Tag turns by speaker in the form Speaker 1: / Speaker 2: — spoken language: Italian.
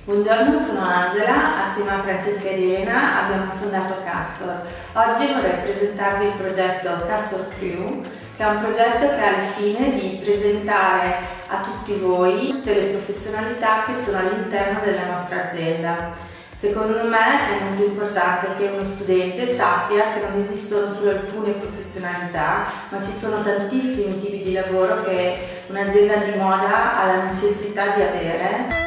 Speaker 1: Buongiorno, sono Angela, assieme a Francesca ed Elena abbiamo fondato Castor. Oggi vorrei presentarvi il progetto CASTORCREW, che è un progetto che ha il fine di presentare a tutti voi tutte le professionalità che sono all'interno della nostra azienda. Secondo me è molto importante che uno studente sappia che non esistono solo alcune professionalità, ma ci sono tantissimi tipi di lavoro che un'azienda di moda ha la necessità di avere.